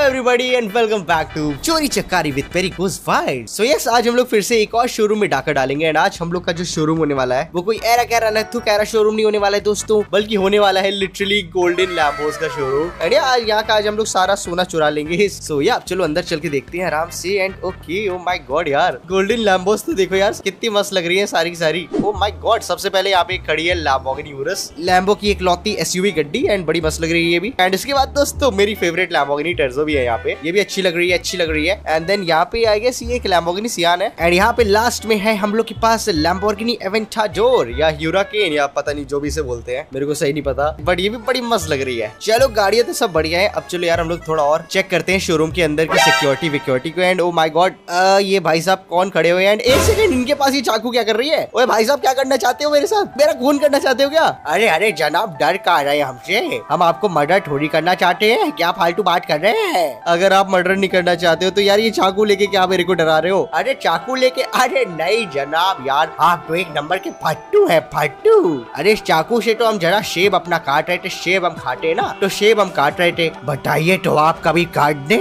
Everybody and welcome back to चोरी चक्कारी with पेरिकोस फाइट। सो यस, आज हम लोग फिर से एक और शोरूम में डाका डालेंगे। एंड आज हम लोग का जो शोरूम होने वाला है वो कोई एरा कैरा नथु कैरा शोरूम नहीं होने वाला है दोस्तों, बल्कि होने वाला है लिटरली गोल्डन लैम्बोस का शोरूम। एंड आज यहाँ का आज हम लोग सारा सोना चुरा लेंगे। सो या चलो अंदर चल के देखते हैं आराम से। And okay, oh my god यार, गोल्डन लैम्बोस तो देखो यार कितनी मस्त लग रही है सारी की सारी। ओ माय गॉड, सबसे पहले यहाँ पे खड़ी है लैम्बोर्गिनी यूरस, लैम्बो की एक लौती एसयूवी गड्डी। एंड बड़ी मस्त लग रही है ये भी। एंड इसके बाद दोस्तों मेरी फेवरेट लैम्बोर्गिनी टर्जो भी है यहाँ पे, ये भी अच्छी लग रही है। एंड देन यहाँ पे आई गेस ये एक लैम्बोर्गिनी सियान है। एंड यहाँ पे लास्ट में है हम लोग के पास लैम्बोर्गिनी एवेंटाडोर या ह्यूराकेन या पता नहीं जो भी इसे बोलते हैं, मेरे को सही नहीं पता, बट ये भी बड़ी मस्त लग रही है। चलो गाड़ियां तो सब बढ़िया है। अब चलो यार हम लोग थोड़ा और चेक करते हैं शोरूम के अंदर की सिक्योरिटी को। एंड ओ माय गॉड, ये भाई साहब कौन खड़े हुए हैं? एंड एक सेकंड, इनके पास ये चाकू क्या कर रही है? ओए भाई साहब, क्या करना चाहते हो मेरे साथ? मेरा खून करना चाहते हो क्या? अरे अरे जनाब, डर का रहे हैं हमसे, हम आपको मर्डर थोड़ी करना चाहते हैं, क्या फालतू बात कर रहे हैं? अगर आप मर्डर नहीं करना चाहते हो तो यार ये चाकू लेके क्या मेरे को डरा रहे हो? अरे चाकू लेके? अरे नहीं जनाब यार, आप तो एक नंबर के फट्टू है, फट्टू। अरे इस चाकू से तो हम जरा सेब अपना काट रहे थे, सेब हम खाते ना, तो सेब हम काट रहे थे। बताइए तो आप कभी काट दे?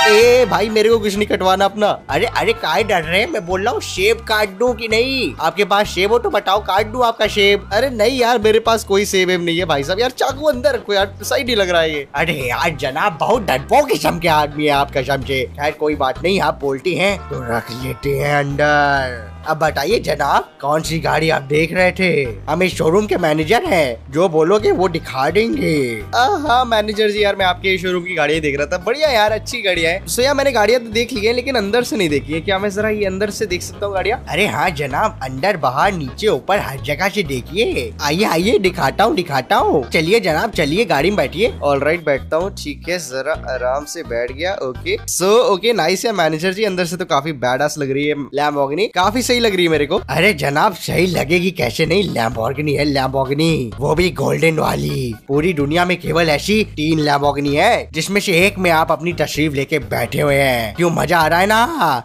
ए भाई, मेरे को कुछ नहीं कटवाना अपना। अरे अरे काय डर रहे हैं? मैं बोल रहा हूँ सेब काट दूं कि नहीं? आपके पास सेब हो तो बताओ, काट दूं आपका सेब? अरे नहीं यार, मेरे पास कोई सेब नहीं है भाई साहब। यार चाकू अंदर रखो यार, सही नहीं लग रहा है ये। अरे यार जनाब, बहुत डरपोक किस्म के आदमी है आप कसम से। खैर कोई बात नहीं, आप बोलती हैं तो रख लेते हैं अंदर। अब बताइए जनाब, कौन सी गाड़ी आप देख रहे थे? हम इस शोरूम के मैनेजर हैं, जो बोलोगे वो दिखा देंगे। हाँ मैनेजर जी, यार मैं आपके शोरूम की गाड़ियाँ देख रहा था। बढ़िया यार, अच्छी गाड़ियाँ है। सो यार मैंने गाड़ियाँ तो देख ली है, लेकिन अंदर से नहीं देखी है। क्या मैं जरा ये अंदर से देख सकता हूँ गाड़ियाँ? अरे हाँ जनाब, अंदर बाहर नीचे ऊपर हर जगह से देखिए। आइए आइए, दिखाता हूँ। चलिए जनाब, चलिए गाड़ी में बैठिए। ऑलराइट, बैठता हूँ। ठीक है, जरा आराम से बैठ गया। ओके सो ओके, नाइस है मैनेजर जी। अंदर से तो काफी बैडास लग रही है लैम्बोर्गिनी, काफी सही लग रही है मेरे को। अरे जनाब सही लगेगी कैसे नहीं, लैम्बोर्गिनी है लैम्बोर्गिनी, वो भी गोल्डन वाली। पूरी दुनिया में केवल ऐसी 3 लैम्बोर्गिनी है, जिसमें से एक में आप अपनी तशरीफ लेके बैठे हुए हैं। क्यों, मजा आ रहा है ना?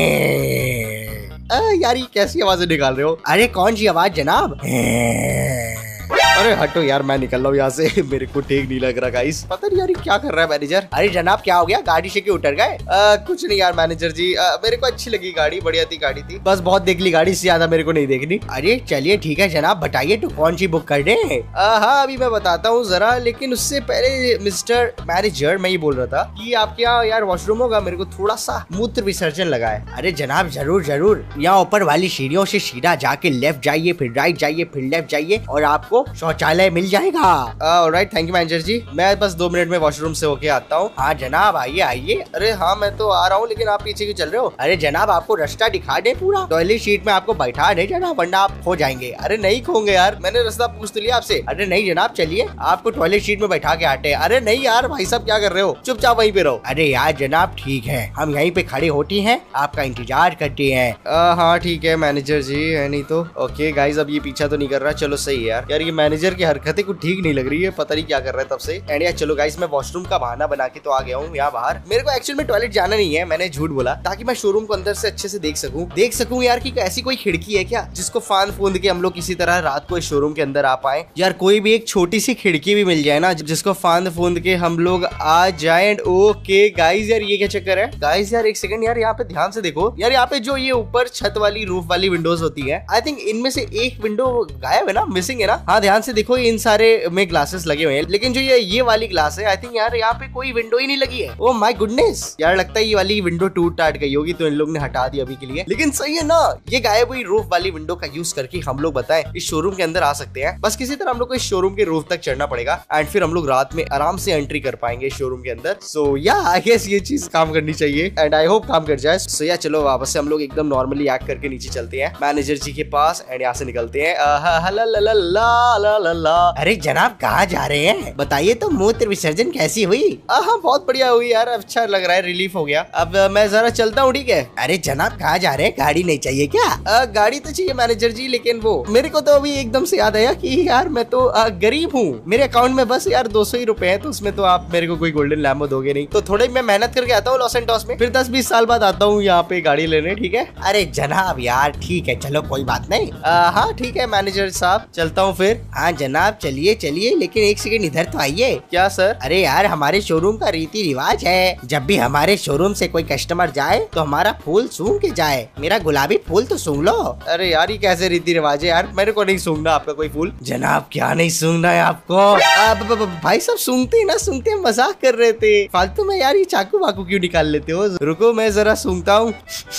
यार ये कैसी आवाजें निकाल रहे हो? अरे कौन सी आवाज जनाब? अरे हटो यार, मैं निकल रहा हूँ यहाँ से। मेरे को ठीक नहीं लग रहा गाइस, पता नहीं यार क्या कर रहा है मैनेजर। अरे जनाब क्या हो गया, गाड़ी से क्यों उतर गए? कुछ नहीं यार मैनेजर जी, मेरे को अच्छी लगी गाड़ी, बढ़िया थी गाड़ी थी, बस बहुत देख ली गाड़ी से ज्यादा मेरे को नहीं देखनी। अरे चलिए ठीक है जनाब, बताइए तो कौन सी बुक कर दें? हाँ अभी मैं बताता हूँ जरा, लेकिन उससे पहले मिस्टर मैनेजर, मैं ये बोल रहा था कि आपके यहाँ यार वॉशरूम होगा? मेरे को थोड़ा सा मूत्र विसर्जन लगा है। अरे जनाब जरूर जरूर, यहाँ ऊपर वाली सीढ़ियों से सीधा जाके लेफ्ट जाइए, फिर राइट जाइए, फिर लेफ्ट जाइए और आपको शौचालय मिल जाएगा। Alright, thank you manager ji, मैं बस 2 मिनट में वॉशरूम से होके आता हूँ। हाँ जनाब आइए आइए। अरे हाँ मैं तो आ रहा हूँ, लेकिन आप पीछे क्यों चल रहे हो? अरे जनाब आपको रास्ता दिखा दे पूरा, टॉयलेट सीट में आपको बैठा दे जनाब, वरना आप खो जाएंगे। अरे नहीं खोंगे यार, मैंने रास्ता पूछ तो लिया आपसे। अरे नहीं जनाब, चलिए आपको टॉयलेट सीट में बैठा के आते हैं। अरे नहीं यार भाई साहब, क्या कर रहे हो? चुपचाप वहीं पे रहो। अरे यार जनाब ठीक है, हम यहीं पे खड़े होती हैं, आपका इंतजार करते हैं। हाँ ठीक है मैनेजर जी, है नहीं तो। ओके गाइज, अब ये पीछा तो नहीं कर रहा, चलो सही है यार। यार ये मैनेजर की हरकतें कुछ ठीक नहीं लग रही है, पता नहीं क्या कर रहा है तब से। एंड यार चलो गाइस, मैं वॉशरूम का बहाना बना के तो आ गया हूँ यहाँ बाहर। मेरे को एक्चुअल में टॉयलेट जाना नहीं है, मैंने झूठ बोला, ताकि मैं शोरूम को अंदर से अच्छे से देख सकूं यार कि ऐसी कोई खिड़की है क्या जिसको फांद फूंद के हम लोग किसी तरह रात को इस शोरूम के अंदर आ पाए। यार कोई भी एक छोटी सी खिड़की भी मिल जाए ना, जिसको फांद फूंद के हम लोग आ जाए। ओके गाइस, यार ये क्या चक्कर है? गाइस यार एक सेकंड, यार यहाँ पे ध्यान से देखो यार, यहाँ पे जो ये ऊपर छत वाली रूफ वाली विंडोज होती है, आई थिंक इनमें से एक विंडो गायब है ना, मिसिंग है ना? हाँ ध्यान से देखो, इन सारे में ग्लासेस लगे हुए हैं, लेकिन जो ये वाली ग्लास है, आई थिंक यार यहाँ पे कोई विंडो ही नहीं लगी है। ओह माय गुडनेस, यार लगता है ये वाली विंडो टूट टाट गई होगी, तो इन लोग ने हटा दी अभी के लिए। लेकिन सही है ना, ये गायब हुई रूफ वाली विंडो का यूज करके हम लोग बताएं इस शोरूम के अंदर आ सकते हैं। बस किसी तरह हम लोग को इस शोरूम के रूफ तक चढ़ना पड़ेगा, एंड फिर हम लोग रात में आराम से एंट्री कर पाएंगे इस शोरूम के अंदर। सो या आई गेस ये चीज काम करनी चाहिए, एंड आई होप काम कर जाए। सो या चलो वापस से हम लोग एकदम नॉर्मली एक्ट करके नीचे चलते हैं मैनेजर जी के पास, एंड यहाँ से निकलते हैं। अरे जनाब कहाँ जा रहे हैं? बताइए तो, मूत्र विसर्जन कैसी हुई? हाँ बहुत बढ़िया हुई यार, अच्छा लग रहा है, रिलीफ हो गया। अब मैं जरा चलता हूँ, ठीक है? अरे जनाब कहाँ जा रहे हैं? गाड़ी नहीं चाहिए क्या? गाड़ी तो चाहिए मैनेजर जी, लेकिन वो मेरे को तो अभी एकदम से याद आया कि यार मैं तो गरीब हूँ, मेरे अकाउंट में बस यार 200 ही रुपए है, तो उसमें तो आप मेरे को कोई गोल्डन लैम्बो दोगे नहीं, तो थोड़ी मैं मेहनत करके आता हूँ लॉस एंटोस में, फिर 10-20 साल बाद आता हूँ यहाँ पे गाड़ी लेने, ठीक है? अरे जनाब यार ठीक है, चलो कोई बात नहीं। हाँ ठीक है मैनेजर साहब, चलता हूँ फिर। हाँ जनाब चलिए चलिए, लेकिन एक सेकंड इधर तो आइए। क्या सर? अरे यार हमारे शोरूम का रीति रिवाज है, जब भी हमारे शोरूम से कोई कस्टमर जाए तो हमारा फूल सूंघ के जाए। मेरा गुलाबी फूल तो सूंघ लो। अरे यार ये कैसे रीति रिवाज है यार, मेरे को नहीं सूंघना आपका कोई फूल। जनाब क्या नहीं सूंघना है आपको? भाई सब सूंघते ना सूंघते, मजाक कर रहे थे फालतू में यार। ये चाकू वाकू क्यों निकाल लेते हो? रुको मैं जरा सूंघता हूँ।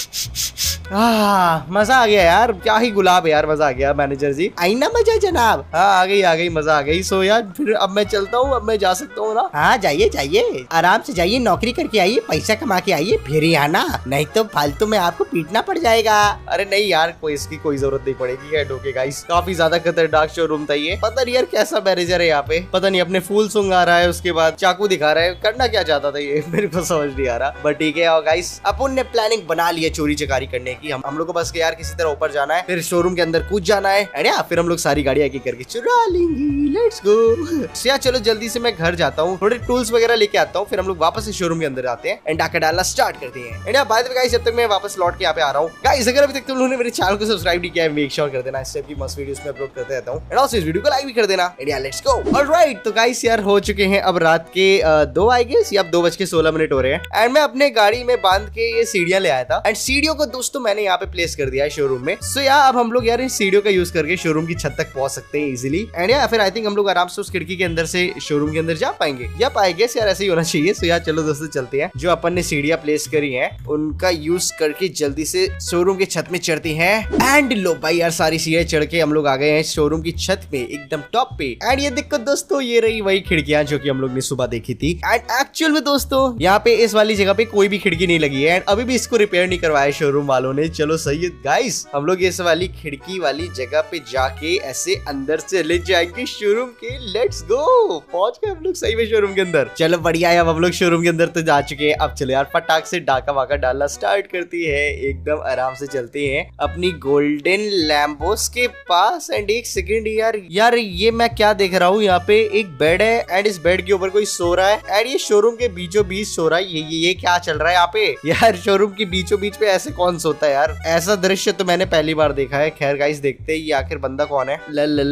मजा आ गया यार, क्या ही गुलाब है यार, मजा आ गया। मैनेजर जी आई ना मजा जनाब? हाँ आ गई मजा आ गई। सो यार फिर अब मैं चलता हूँ, अब मैं जा सकता हूँ ना? हाँ जाइए जाइए, आराम से जाइए, नौकरी करके आइए, पैसा कमा के आइए, फिर ही आना, नहीं तो फालतू में आपको पीटना पड़ जाएगा। अरे नहीं यार कोई इसकी कोई जरूरत नहीं पड़ेगी। ओके गाइस, काफी ज्यादा खतरनाक शोरूम था ये। पता नहीं यार कैसा मैनेजर है यहाँ पे, पता नहीं अपने फूल सूंघ आ रहा है, उसके बाद चाकू दिखा रहा है, करना क्या चाहता था ये मेरे को समझ नहीं आ रहा। बट ठीक है गाइस, अपन ने प्लानिंग बना ली है चोरी चकारी करने की। हम लोग को बस यार किसी तरह ऊपर जाना है, फिर शोरूम के अंदर कूद जाना है, फिर हम लोग सारी गाड़ियां एक एक करके चुरा लेंगे। लेट्स गो यार, चलो जल्दी से मैं घर जाता हूँ, थोड़े टूल्स वगैरह लेके आता हूँ, फिर हम लोग वापस से शोरूम के अंदर आते हैं एंड डाका डालना स्टार्ट करते हैं। And by the way guys, जब तक मैं वापस लौट के यहाँ पे आ रहा हूँ गाइस, अगर अभी तक तुम लोगों ने मेरे चैनल को सब्सक्राइब नहीं किया है, मेक श्योर कर देना, इस टाइप की मस्त वीडियोस में अपलोड करते रहता हूँ। एंड ऑल्सो इस वीडियो को लाइक भी कर देना। And let's go. ऑलराइट तो गाइस यार हो चुके हैं अब रात के 2 आई गेस, या अब 2:16 हो रहे हैं। एंड मैं अपने गाड़ी में बांध के ये सीढ़ियां ले आया था, एंड सीढ़ियों को दोस्तों मैंने यहाँ पे प्लेस कर दिया है शोरूम में। सो यार अब हम लोग यार इन सीढ़ियों का यूज करके शोरूम की छत तक पहुंच सकते हैं इजीली। एंड या फिर आई थिंक हम लोग आराम से उस खिड़की के अंदर से शोरूम के अंदर जा पाएंगे, या पाएंगे यार, ऐसे ही होना चाहिए। सो यार चलो दोस्तों चलते हैं, जो अपन ने सीढ़ियां प्लेस करी हैं उनका यूज करके जल्दी से शोरूम की छत में चढ़ते हैं। एंड लो भाई यार सारी सीढ़ियां चढ़ के हम लोग आ गए हैं शोरूम की छत में, एकदम टॉप पे। एंड ये देखो दोस्तों, ये रही वही खिड़कियां जो कि हम लोग ने सुबह देखी थी। एंड एक्चुअल में दोस्तों यहाँ पे इस वाली जगह पे कोई भी खिड़की नहीं लगी है, एंड अभी भी इसको रिपेयर नहीं करवाया शोरूम वालों ने। चलो सही है गाइस, हम लोग इस वाली खिड़की वाली जगह पे जाके ऐसे अंदर से ले जाएंगे शोरूम के। लेट्स गो, पहुंच गए हम लोग सही में शोरूम के अंदर। चलो बढ़िया है, अब हम लोग शोरूम के अंदर तो जा चुके हैं। अब चलो यार फटाक से डाका वाका डालना स्टार्ट करती है, एकदम आराम से चलते हैं अपनी गोल्डन लैम्बोस के पास। एंड एक सेकंड यार ये मैं क्या देख रहा हूँ, यहाँ पे एक बेड है एंड इस बेड के ऊपर कोई सो रहा है, एंड ये शोरूम के बीचों बीच सो रहा है। ये क्या चल रहा है यहाँ पे यार? शोरूम के बीचों बीच पे ऐसे कौन सोता है यार? ऐसा दृश्य तो मैंने पहली बार देखा है। खैर गाइस देखते हैं ये आखिर बंदा कौन है।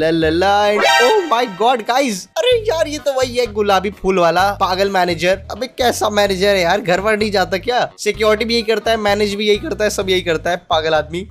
ओह माय गॉड गाइस, अरे यार ये तो वही है गुलाबी फूल वाला पागल मैनेजर। अबे कैसा मैनेजर है यार, घर वर नहीं जाता क्या? सिक्योरिटी भी यही करता है, मैनेज भी यही करता है, सब यही करता है, पागल आदमी।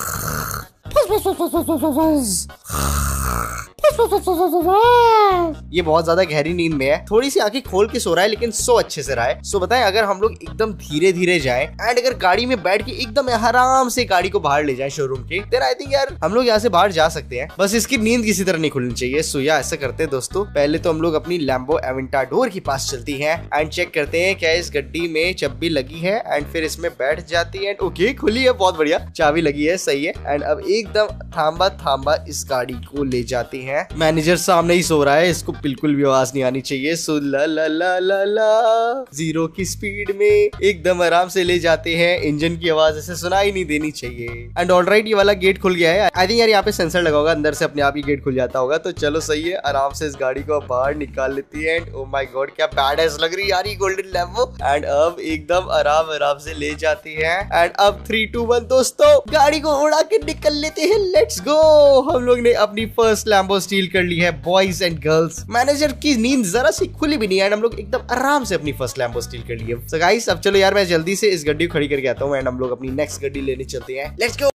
ये बहुत ज्यादा गहरी नींद में है, थोड़ी सी आंखें खोल के सो रहा है, लेकिन सो अच्छे से रहा है। सो बताएं अगर हम लोग एकदम धीरे धीरे जाएं एंड अगर गाड़ी में बैठ के एकदम आराम से गाड़ी को बाहर ले जाएं शोरूम के, देन आई थिंक यार हम लोग यहाँ से बाहर जा सकते हैं। बस इसकी नींद किसी तरह नहीं खुलनी चाहिए। सो या ऐसा करते हैं दोस्तों, पहले तो हम लोग अपनी लैम्बो एवेंटाडोर के पास चलती है एंड चेक करते हैं क्या इस गड्डी में चाबी लगी है, एंड फिर इसमें बैठ जाती है। ओके खुली है, बहुत बढ़िया, चाबी लगी है, सही है। एंड अब एकदम थांबा इस गाड़ी को ले जाती है। मैनेजर सामने ही सो रहा है, इसको बिल्कुल भी आवाज नहीं आनी चाहिए। सो ला ला ला ला ला 0 की स्पीड में एकदम आराम से ले जाते हैं, इंजन की आवाज ऐसे सुनाई नहीं देनी चाहिए। एंड ऑलराइट ये वाला गेट खुल गया है, आई थिंक यार यहाँ पे सेंसर लगा होगा, अंदर से अपने आप ही गेट खुल जाता होगा। तो चलो सही है, आराम से इस गाड़ी को बाहर निकाल लेती है। एंड ओ माय गॉड क्या बैडएस लग रही है यार ये गोल्डन लैम्बो। एंड अब एकदम आराम से ले जाती है। एंड अब 3, 2, 1 दोस्तों गाड़ी को उड़ा के निकल लेते हैं। लेट्स गो, हम लोग ने अपनी फर्स्ट लैम्बो स्टील कर ली है बॉयज एंड गर्ल्स। मैनेजर की नींद जरा सी खुली भी नहीं है, हम लोग एकदम आराम से अपनी फर्स्ट लैम्बो स्टील कर ली है। सो गाइस अब चलो यार मैं जल्दी से इस गड्डी को खड़ी करके आता हूँ एंड हम लोग अपनी नेक्स्ट गड्डी लेने चलते हैं। लेट्स गो।